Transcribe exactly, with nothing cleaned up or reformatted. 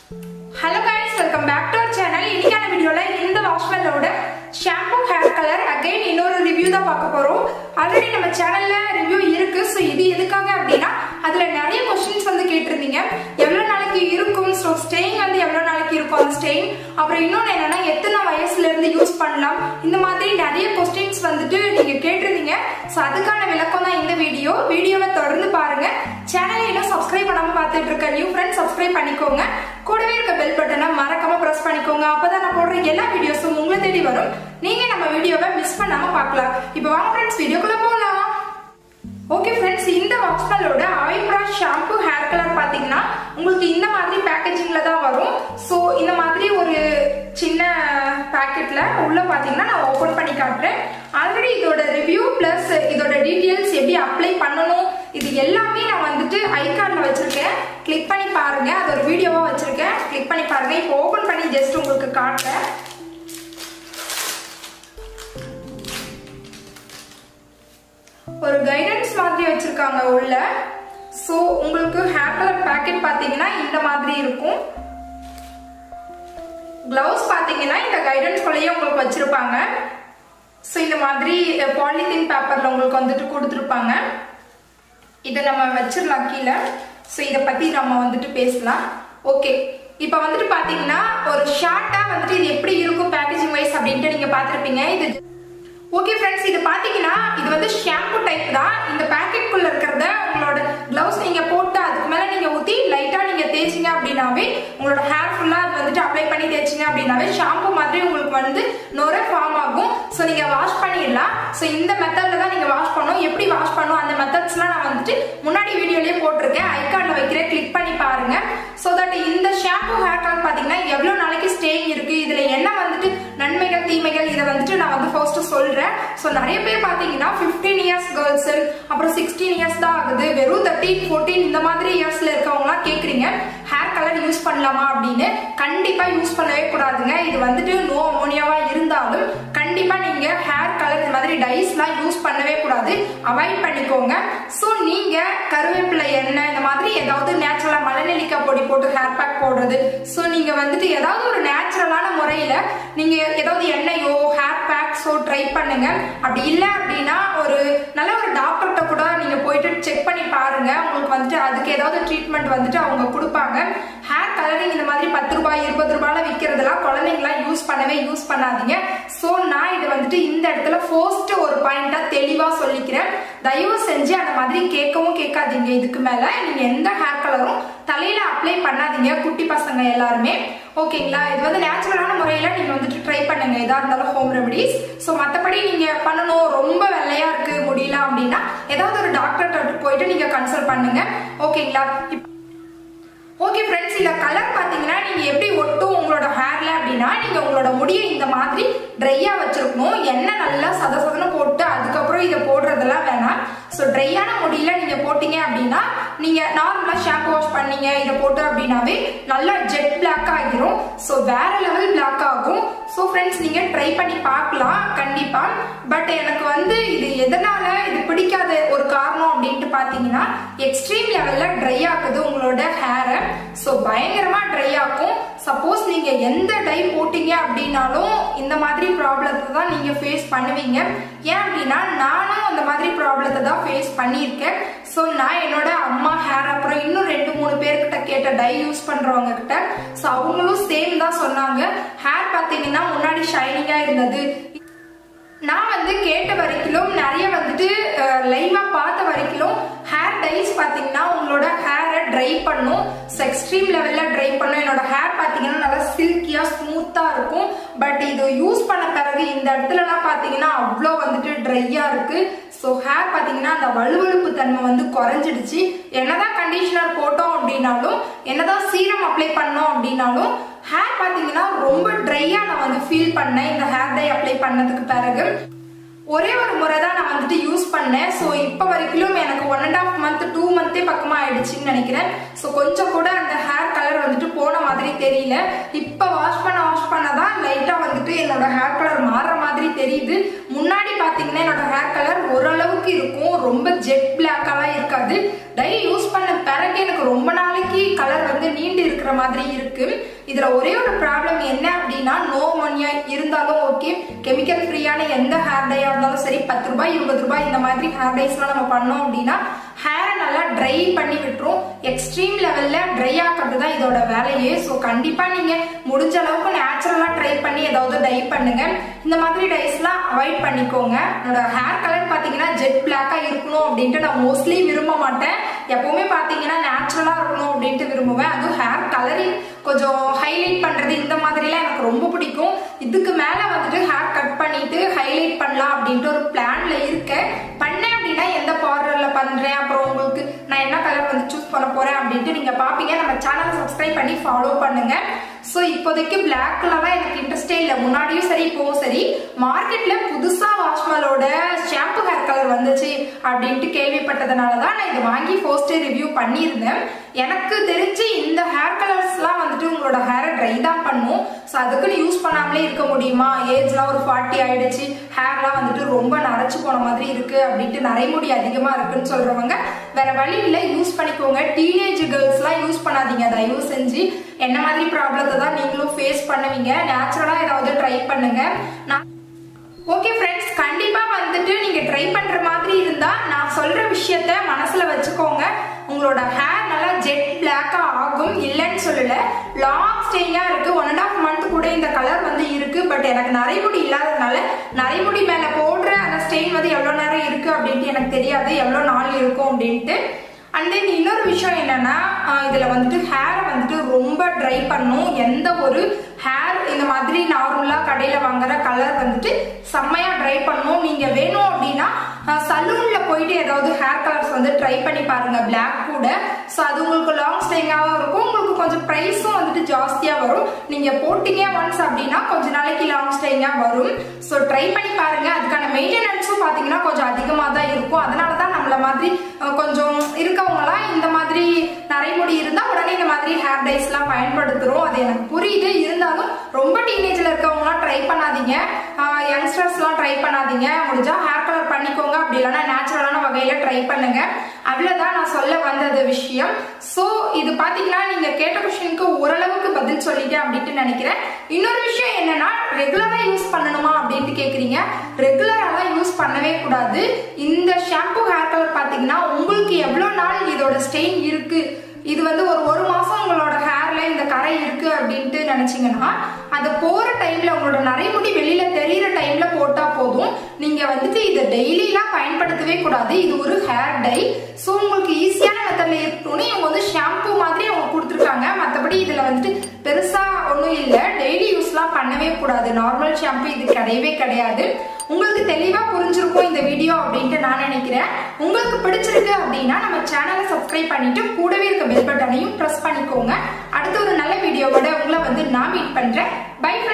Hello guys, welcome back to our channel. இன்னைக்கான வீடியோல இந்த வாஷ்மேனோட ஷாம்பு ஹேர் கலர் அகைன் இன்னொரு ரிவ்யூ தான் பார்க்க போறோம். ஆல்ரெடி நம்ம சேனல்ல ரிவ்யூ இருக்கு. சோ இது எதுக்காக அப்படினா அதுல நிறைய क्वेश्चंस வந்து கேட்டிருந்தீங்க. எவ்வளவு நாளைக்கு இருக்கும், சோ ஸ்டேயிங் வந்து எவ்வளவு நாளைக்கு இருக்கும் அந்த ஸ்டேயிங், அப்புறம் இன்னொன்னு என்னன்னா எத்தனை வயசுல இருந்து யூஸ் பண்ணலாம், இந்த மாதிரி நிறைய क्वेश्चंस வந்துட்டு நீங்க கேட்டிருந்தீங்க. சோ அதுக்கான விளக்கம் தான் இந்த வீடியோ. வீடியோவை தொடர்ந்து பாருங்க. சேனலை இன்னும் சப்ஸ்கிரைப் பண்ணாம பார்த்துட்டு இருக்க நியூ ஃப்ரெண்ட்ஸ் சப்ஸ்கிரைப் பண்ணிக்கோங்க. கூடவே இருக்க பெல் பட்டனை மறக்காம பிரஸ் பண்ணிக்கோங்க. அப்பதான் நான் போடுற எல்லா வீடியோஸும் உங்களை தேடி வரும். நீங்க நம்ம வீடியோவை மிஸ் பண்ணாம பார்க்கலாம். இப்போ வாங்க ஃப்ரெண்ட்ஸ் வீடியோக்குள்ள போலாம். ஓகே ஃப்ரெண்ட்ஸ், இந்த வாஷ்மேனோட ஆயிப்ரா ஷாம்பு ஹேர் கலர் பாத்தீங்கன்னா உங்களுக்கு இந்த மாதிரி பேக்கேஜிங்ல தான் வரும். சோ இந்த மாதிரி ஒரு சின்ன பாக்கெட்ல உள்ள பாத்தீங்கன்னா நான் ஓபன் பண்ணி காட்டுறேன். ஆல்ரெடி இதோட ரிவ்யூ பிளஸ் இதோட டீடைல்ஸ் எப்படி அப்ளை பண்ணணும் இது எல்லாமே நான் வந்துட்டு ஐகார்ட்ல வச்சிருக்கேன். கிளிக் பண்ணி பாருங்க. அது ஒரு வீடியோவா வச்சிருக்கேன். கிளிக் பண்ணி பாருங்க. இப்போ ஓபன் பண்ணி ஜஸ்ட் உங்களுக்கு காட்டுறேன். ஒரு கைடன்ஸ் மாதிரி வச்சிருக்காங்க உள்ள. சோ உங்களுக்கு ஹேர் கலர் பாக்கெட் பாத்தீங்கன்னா இந்த மாதிரி இருக்கும். கிளவுஸ் பாத்தீங்கன்னா இந்த கைடன்ஸ் குள்ளேயே உங்களுக்கு வச்சிருப்பாங்க. சோ இந்த மாதிரி பாலிதீன் பேப்பர்ல உங்களுக்கு வந்துட்டு கொடுத்துருப்பாங்க. இதை நம்ம வச்சிடலாம் கீழே. சோ இதை பத்தி நம்ம வந்துட்டு பேசலாம். ஓகே, இப்ப வந்துட்டு பாத்தீங்கன்னா ஒரு ஷார்ட்டா வந்துட்டு இது எப்படி இருக்கும் பேக்கேஜிங் வைஸ் அப்படின்ட்டு நீங்க பாத்திருப்பீங்க. இது ஓகே ஃப்ரெண்ட்ஸ், இது பாத்தீங்கன்னா இது வந்து ஷாம்பு டைப் தான். இந்த பேக்கெட் குள்ள இருக்கிறத உங்களோட கிளவுஸ் நீங்க போட்டு அதுக்கு மேல நீங்க ஊத்தி லைட்டா நீங்க தேய்ச்சிங்க அப்படின்னாவே உங்களோட ஹேர் ஃபுல்லா அது வந்துட்டு அப்ளை பண்ணி தேய்ச்சிங்க அப்படின்னாவே ஷாம்பு மாதிரி உங்களுக்கு வந்து நொரை ஃபார்ம் ஆகும். ஸோ நீங்க வாஷ் பண்ணிடலாம். ஸோ இந்த மெத்தட்ல தான் நீங்க வாஷ் பண்ணணும். எப்படி வாஷ் பண்ணணும் அந்த மெத்தட்ஸ்லாம் நான் வந்துட்டு முன்னாடி வீடியோலயே போட்டிருக்கேன். ஐகார்ட்ல வைக்கிறேன், கிளிக் பண்ணி பாருங்க. ஸோ தட் இந்த ஷாம்பு ஹேர் கலர் பாத்தீங்கன்னா எவ்வளவு நாளைக்கு ஸ்டேயிங் இருக்கு, இதுல என்ன வந்துட்டு நன்மைகள் தீமைகள் இதை வந்துட்டு நான் வந்து ஃபர்ஸ்ட் சொல்றேன். சோ நிறைய பேர் பாத்தீங்கன்னா பிப்டீன் இயர்ஸ் கேர்ள்ஸ் அப்புறம் சிக்ஸ்டீன் இயர்ஸ் தான் ஆகுது, வெறும் தேர்ட்டீன் ஃபோர்டீன் இந்த மாதிரி இயர்ஸ்ல இருக்கவங்க எல்லாம் கேக்குறீங்க ஹேர் கலர் யூஸ் பண்ணலாமா அப்படின்னு. கண்டிப்பா யூஸ் பண்ணவே கூடாதுங்க. இது வந்துட்டு நோ அமோனியாவா இருந்தாலும் கண்டிப்பா நீங்க ஹேர் கலர் இந்த மாதிரி டைஸ் எல்லாம் யூஸ் பண்ணவே கூடாது. அவாய்ட் பண்ணிக்கோங்க. சோ நீங்க கருவேப்பிலை எண்ணெய் இந்த மாதிரி ஏதாவது நேச்சுரலா மலைநெல்லிக்காய் பொடி போட்டு ஹேர் பேக் போடுறது. சோ நீங்க வந்துட்டு ஏதாவது ஒரு நேச்சுரலான முறையில நீங்க ஏதாவது எண்ணெயோ ஹேர் பேக்ஸோ ட்ரை பண்ணுங்க. அப்படி இல்ல அப்படின்னா ஒரு நல்ல ஒரு டாக்டர்கிட்ட கூட நீங்க போயிட்டு செக் பண்ணி பாருங்க. உங்களுக்கு வந்துட்டு அதுக்கு ஏதாவது ட்ரீட்மெண்ட் வந்துட்டு அவங்க கொடுப்பாங்க. ஹேர் கலரிங் இந்த மாதிரி பத்து ரூபாய் இருபது ரூபாயில விற்கிறதெல்லாம் குழந்தைங்களாம் யூஸ் பண்ணவே யூஸ் பண்ணாதீங்க. சோ நான் இது வந்துட்டு இந்த இடத்துல ஃபர்ஸ்ட் ஒரு பாயிண்டா தெளிவா சொல்லிக்கிறேன். தயவு செஞ்சு அந்த மாதிரி கேட்கவும் கேட்காதீங்க. இதுக்கு மேல நீங்க எந்த ஹேர் கலரும் தலையில அப்ளை பண்ணாதீங்க, குட்டி பசங்க எல்லாருமே. ஓகேங்களா? இது வந்து நேச்சுரலான முறையில நீங்க வந்துட்டு ட்ரை பண்ணுங்க எதா இருந்தாலும் ஹோம் ரெமடிஸ். சோ மத்தபடி நீங்க பண்ணணும் ரொம்ப வெள்ளையா இருக்கு முடியல அப்படின்னா ஏதாவது ஒரு டாக்டர் போயிட்டு நீங்க கன்சல்ட் பண்ணுங்க. ஓகேங்களா? ஓகே ஃப்ரெண்ட்ஸ், இந்த கலர் பாத்தீங்கன்னா நீங்க எப்படி ஒட்டும் உங்களோட ஹேர்ல அப்படின்னா நீங்க உங்களோட முடியை இந்த மாதிரி ட்ரையா வச்சிருக்கணும். எண்ணெய் நல்லா சத சதன்னு போட்டு அதுக்கப்புறம் இதை போடுறதெல்லாம் வேணாம். ஸோ ட்ரையான முடியல நீங்க போட்டீங்க அப்படின்னா நீங்க நார்மலா ஷாம்பு வாஷ் பண்ணீங்க இதை போட்டு அப்படின்னாவே நல்லா ஜெட் பிளாக் ஆகிரும். ஸோ வேற லெவல் பிளாக் ஆகும். ஸோ ஃப்ரெண்ட்ஸ் நீங்க ட்ரை பண்ணி பார்க்கலாம் கண்டிப்பா. பட் எனக்கு வந்து இது எதனால இது பிடிக்காத ஒரு காரணம் அப்படின்ட்டு பாத்தீங்கன்னா எக்ஸ்ட்ரீம் லெவல்ல ட்ரை ஆக்குது உங்களோட ஹேரை. ஸோ பயங்கரமா ட்ரை ஆக்கும். சப்போஸ் நீங்க எந்த டை போட்டீங்க அப்படின்னாலும் இந்த மாதிரி ப்ராப்ளத்தை தான் நீங்க ஃபேஸ் பண்ணுவீங்க. ஏன் அப்படின்னா நானும் அந்த மாதிரி ப்ராப்ளத்தை தான் ஃபேஸ் பண்ணியிருக்கேன். ஸோ நான் என்னோட அம்மா ஹேர் அப்புறம் இன்னும் ரெண்டு மூணு பேர்கிட்ட கேட்ட டை யூஸ் பண்றவங்க கிட்ட. ஸோ அவங்களும் சேம் தான் சொன்னாங்க. ஹேர் பார்த்தீங்கன்னா முன்னாடி ஷைனிங்கா இருந்தது. நான் வந்து கேட்ட வரைக்கும் நிறைய வந்துட்டு லைவா பார்த்த வரைக்கும் ஹேர் டைஸ் பாத்தீங்கன்னா உங்களோட ஹேரை ட்ரை பண்ணும். எக்ஸ்ட்ரீம் லெவல்ல ட்ரை பண்ணும். என்னோட ஹேர் பாத்தீங்கன்னா நல்லா சில்கியா ஸ்மூத்தா இருக்கும். பட் இது யூஸ் பண்ண பிறகு இந்த இடத்துல எல்லாம் பாத்தீங்கன்னா அவ்வளோ வந்துட்டு ட்ரையா இருக்கு. ஸோ ஹேர் பாத்தீங்கன்னா அந்த வலுவழுப்பு தன்மை வந்து குறைஞ்சிடுச்சு. என்னதான் கண்டிஷனர் போட்டோம் அப்படின்னாலும் என்னதான் சீரம் அப்ளை பண்ணோம் அப்படின்னாலும் ஹேர் பாத்தீங்கன்னா ரொம்ப ட்ரையா நான் வந்து ஃபீல் பண்ணேன் இந்த ஹேர் டை அப்ளை பண்ணதுக்கு பிறகு. ஒரே ஒரு முறை தான் நான் வந்துட்டு யூஸ் பண்ணேன். ஸோ இப்போ வரைக்கும் எனக்கு one and half month two மந்தே பக்கமா ஆயிடுச்சுன்னு நினைக்கிறேன். ஸோ கொஞ்சம் கூட அந்த ஹேர் கலர் வந்துட்டு போன மாதிரி தெரியல. இப்போ வாஷ் பண்ண வாஷ் பண்ணதான் லைட்டா வந்துட்டு என்னோட ஹேர் கலர் மாறுற மாதிரி தெரியுது. முன்னாடி பாத்தீங்கன்னா என்னோட ஹேர் கலர் ஓரளவுக்கு இருக்கும், ரொம்ப ஜெட் பிளாக்காலாம் இருக்காது. டை யூஸ் பண்ண பிறகு வந்துட்டு எனக்கு ரொம்ப நாளைக்கு கலர் வந்து நீண்டு இருக்கிற மாதிரி இருக்கு. இதுல ஒரே ஒரு ப்ராப்ளம் என்ன அப்படின்னா, நோ மணியா இருந்தாலும் ஓகே, கெமிக்கல் ஃப்ரீயான எந்த ஹேர் டையா இருந்தாலும் சரி, பத்து ரூபாய் இருபது ரூபாய் இந்த மாதிரி ஹேர் டைஸ்லாம் நம்ம பண்ணோம் அப்படின்னா ஹேரை நல்லா ட்ரை பண்ணி விட்டுரும். எக்ஸ்ட்ரீம் லெவல்ல ட்ரை ஆக்குறது தான் இதோட வேலையே. ஸோ கண்டிப்பா நீங்க முடிஞ்ச அளவுக்கு நேச்சுரலா ட்ரை பண்ணி ஏதாவது டை பண்ணுங்க. இந்த மாதிரி டைஸ்லாம் அவாய்ட் பண்ணிக்கோங்க. என்னோட ஹேர் கலர் பாத்தீங்கன்னா ஜெட் பிளாக்கா இருக்கணும் அப்படின்ட்டு நான் மோஸ்ட்லி விரும்ப மாட்டேன். எப்பவுமே பாத்தீங்கன்னா நேச்சுரலா இருக்கணும் அப்படின்ட்டு விரும்புவேன். அதுவும் ஹேர் கலரிங் கொஞ்சம் ஹைலைட் பண்றது இந்த மாதிரிலாம் எனக்கு ரொம்ப பிடிக்கும். இதுக்கு மேல வந்துட்டு ஹேர் கட் பண்ணிட்டு ஹைலைட் பண்ணலாம் அப்படின்ட்டு ஒரு பிளான்ல இருக்கேன். பண்ணேன் அப்படின்னா எந்த பார்லர்ல பண்றேன், அப்புறம் உங்களுக்கு நான் என்ன கலர் வந்து சூஸ் பண்ண போறேன் அப்படின்ட்டு நீங்க பாப்பீங்க. நம்ம சேனலை சப்ஸ்கிரைப் பண்ணி ஃபாலோ பண்ணுங்க. ஸோ இப்போதைக்கு பிளாக்ல தான் எனக்கு இன்ட்ரெஸ்டே இல்லை. முன்னாடியும் சரி இப்போவும் சரி, மார்க்கெட்ல புதுசா வாஷ்மலோட ஷாம்பு ஹேர் கலர் வந்துச்சு அப்படின்ட்டு கேள்விப்பட்டதுனால தான் நான் இதை வாங்கி ஃபர்ஸ்ட் ரிவ்யூ பண்ணியிருந்தேன். எனக்கு தெரிஞ்சு இந்த ஹேர் கலர்ஸ்லாம் வந்துட்டு உங்களோட ஹேரை ட்ரை தான் பண்ணும். ஸோ அதுக்குன்னு யூஸ் பண்ணாமலே இருக்க முடியுமா? ஏஜ்லாம் ஒரு ஃபார்ட்டி ஆயிடுச்சு, ஹேர்லாம் வந்துட்டு ரொம்ப நரைச்சு போன மாதிரி இருக்கு அப்படின்ட்டு, நரைமுடி அதிகமா இருக்குன்னு சொல்றவங்க வேற வழி இல்லை, யூஸ் பண்ணிக்கோங்க. டீனேஜ் கேர்ள்ஸ்லாம் யூஸ் பண்ணாதீங்க தயவு செஞ்சு. என்ன மாதிரி ப்ராப்ளத்தை தான் நீங்களும் ஃபேஸ் பண்ணுவீங்க. நேச்சுரலா ஏதாவது ட்ரை பண்ணுங்க. நான் ஓகே ஃப்ரெண்ட்ஸ், கண்டிப்பா வந்துட்டு நீங்க ட்ரை பண்ற மாதிரி இருந்தா நான் சொல்ற விஷயத்த மனசுல வச்சுக்கோங்க. உங்களோட ஹேர் நல்லா ஜெட் பிளாக்கா ஆகும், இல்லைன்னு சொல்லல. லாங் ஸ்டேயிங்கா இருக்கு. ஒன் அண்ட் ஆஃப் மந்த் கூட இந்த கலர் வந்து இருக்கு. பட் எனக்கு நரைமுடி இல்லாததுனால நரைமுடி மேல போடுற அந்த ஸ்டெயின் வந்து எவ்வளவு நேரம் இருக்கு அப்படின்ட்டு எனக்கு தெரியாது, எவ்வளவு நாள் இருக்கும் அப்படின்ட்டு. அண்ட் தென் இன்னொரு விஷயம் என்னன்னா, இதுல வந்துட்டு ஹேரை வந்துட்டு ரொம்ப ட்ரை பண்ணும். எந்த ஒரு ஹேர் இந்த மாதிரி நார்மலா கடையில வாங்குற கலர் வந்துட்டு செம்மையா ட்ரை பண்ணும். நீங்க வேணும் அப்படின்னா சலூன்ல போயிட்டு ஏதாவது ஹேர் கலர்ஸ் வந்து ட்ரை பண்ணி பாருங்க பிளாக் கூட. ஸோ அது உங்களுக்கு லாங் ஸ்டேயிங்காகவும் இருக்கும், உங்களுக்கு கொஞ்சம் ப்ரைஸும் வந்துட்டு ஜாஸ்தியா வரும். நீங்க போட்டீங்க ஒன்ஸ் அப்படின்னா கொஞ்ச நாளைக்கு லாங் ஸ்டேயிங்கா வரும். ஸோ ட்ரை பண்ணி பாருங்க. அதுக்கான மெயின்டெனன்ஸும் பாத்தீங்கன்னா கொஞ்சம் அதிகமாக தான் இருக்கும். அதனாலதான் நம்மள மாதிரி கொஞ்சம் இருக்கவங்கலாம் இந்த மாதிரி நரைமுடி இருந்தா உடனே இந்த மாதிரி ஹேர் டைஸ் எல்லாம் பயன்படுத்துறோம். அது எனக்கு புரியுது. இருந்தாலும் ரொம்ப டீனேஜ்ல இருக்கவங்கலாம் ட்ரை பண்ணாதீங்க, யங்ஸ்டர்ஸ் எல்லாம் ட்ரை பண்ணாதீங்க. முடிஞ்சா ஹேர் கலர் பண்ணிக்கோங்க, அப்படி இல்லைன்னா நேச்சுரலான வகையில ட்ரை பண்ணுங்க. அவ்வளவுதான் நான் சொல்ல வந்தது விஷயம். சோ இது பாத்தீங்கன்னா நீங்க கேட்ட கொஸ்டினுக்கு ஓரளவுக்கு பதில் சொல்லிட்டேன் அப்படின்ட்டு நினைக்கிறேன். இன்னொரு விஷயம் என்னன்னா, ரெகுலரா யூஸ் பண்ணணுமா அப்படின்ட்டு கேக்குறீங்க. ரெகுலராலாம் யூஸ் பண்ணவே கூடாது. இந்த ஷாம்பு ஹேர் கலர் பாத்தீங்கன்னா உங்களுக்கு எவ்வளவு நாள் இதோட ஸ்டெயின் இருக்கு, இது வந்து ஒரு ஒரு மாசம் உங்களோட ஹேர்ல இந்த கரை இருக்கு அப்படின்ட்டு நினைச்சீங்கன்னா, அது போற டைம்ல உங்களோட நரைமுடி வெளியில தெரியிற டைம்ல போட்டா போதும். நீங்க வந்துட்டு இதை டெய்லிலாம் பயன்படுத்தவே கூடாது. இது ஒரு ஹேர் டை. ஸோ உங்களுக்கு ஈஸியான மெத்தட்ல இருக்கணும்னு இவங்க வந்து ஷாம்பு மாதிரி அவங்க கொடுத்துருக்காங்க. மற்றபடி இதுல வந்துட்டு பெருசா ஒன்றும் இல்லை. டெய்லி யூஸ்லாம் பண்ணவே கூடாது. நார்மல் ஷாம்பு இது கிடையவே கிடையாது. உங்களுக்கு தெளிவா புரிஞ்சிருக்கும் இந்த வீடியோ அப்படின்ட்டு நான் நினைக்கிறேன். உங்களுக்கு பிடிச்சிருக்கு அப்படின்னா நம்ம சேனலை சப்ஸ்கிரைப் பண்ணிட்டு கூடவே இருக்க பெல் பட்டனையும் பிரஸ் பண்ணிக்கோங்க. அடுத்த ஒரு நல்ல வீடியோவோட உங்களை வந்து நான் மீட் பண்றேன். பை.